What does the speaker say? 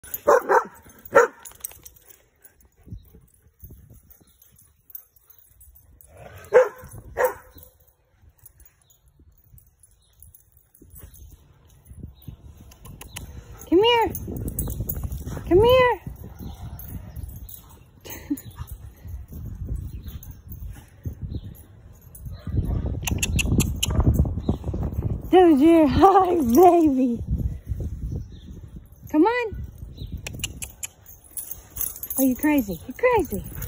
Come here. Come here. Dozier, hi, baby. Come on. Oh, you're crazy. You're crazy.